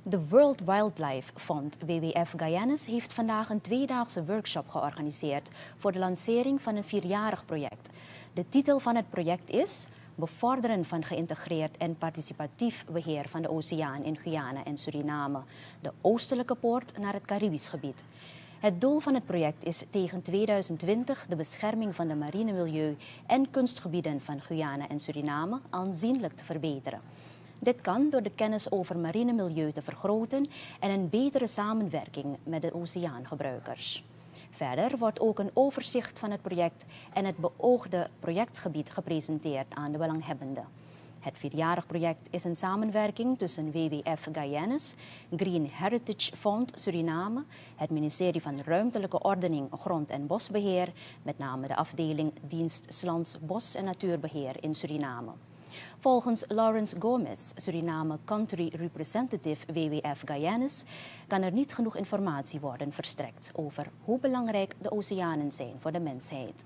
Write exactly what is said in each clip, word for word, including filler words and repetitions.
De World Wildlife Fund, W W F Guyanus, heeft vandaag een tweedaagse workshop georganiseerd voor de lancering van een vierjarig project. De titel van het project is Bevorderen van geïntegreerd en participatief beheer van de oceaan in Guyana en Suriname, de oostelijke poort naar het Caribisch gebied. Het doel van het project is tegen tweeduizend twintig de bescherming van de mariene milieu en kunstgebieden van Guyana en Suriname aanzienlijk te verbeteren. Dit kan door de kennis over mariene milieu te vergroten en een betere samenwerking met de oceaangebruikers. Verder wordt ook een overzicht van het project en het beoogde projectgebied gepresenteerd aan de belanghebbenden. Het vierjarig project is een samenwerking tussen W W F Guyanus, Green Heritage Fund Suriname, het ministerie van Ruimtelijke Ordening, Grond- en Bosbeheer, met name de afdeling Dienst Lands, Bos- en Natuurbeheer in Suriname. Volgens Lawrence Gomez, Suriname Country Representative W W F Guyanus, kan er niet genoeg informatie worden verstrekt over hoe belangrijk de oceanen zijn voor de mensheid.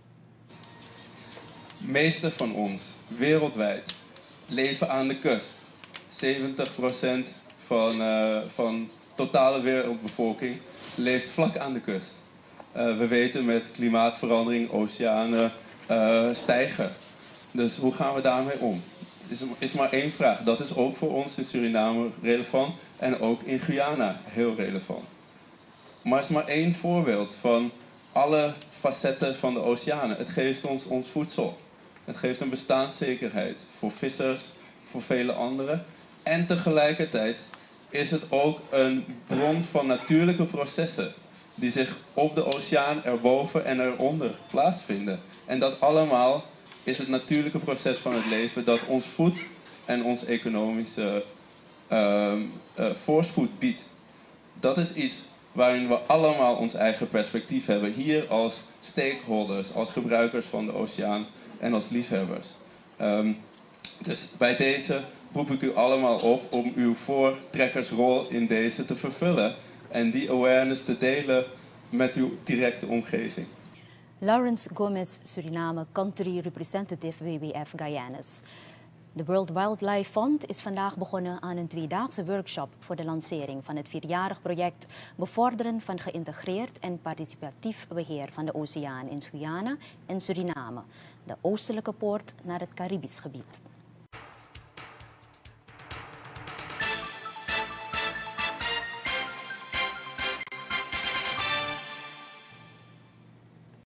De meeste van ons, wereldwijd, leven aan de kust. zeventig procent van de uh, van totale wereldbevolking leeft vlak aan de kust. Uh, we weten met klimaatverandering, oceanen uh, stijgen. Dus hoe gaan we daarmee om? Er is, is maar één vraag. Dat is ook voor ons in Suriname relevant en ook in Guyana heel relevant. Maar het is maar één voorbeeld van alle facetten van de oceanen. Het geeft ons ons voedsel. Het geeft een bestaanszekerheid voor vissers, voor vele anderen. En tegelijkertijd is het ook een bron van natuurlijke processen die zich op de oceaan erboven en eronder plaatsvinden. En dat allemaal is het natuurlijke proces van het leven dat ons voedt en ons economische uh, uh, voorspoed biedt. Dat is iets waarin we allemaal ons eigen perspectief hebben. Hier als stakeholders, als gebruikers van de oceaan en als liefhebbers. Um, dus bij deze roep ik u allemaal op om uw voortrekkersrol in deze te vervullen. En die awareness te delen met uw directe omgeving. Lawrence Gomez, Suriname Country Representative W W F Guyanus. De World Wildlife Fund is vandaag begonnen aan een tweedaagse workshop voor de lancering van het vierjarig project Bevorderen van geïntegreerd en participatief beheer van de oceaan in Guyana en Suriname, de oostelijke poort naar het Caribisch gebied.